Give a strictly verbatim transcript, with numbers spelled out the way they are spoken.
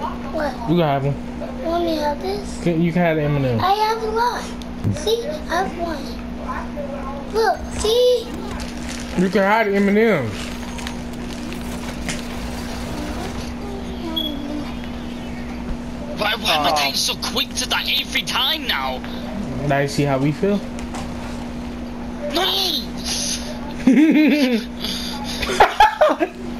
What? You can have one. You want me to have this? You can have the M and M. I have a lot. See? I have one. Look, see? You can have the M and M. Why, why am I getting so quick to die every time now? Now you see how we feel? No!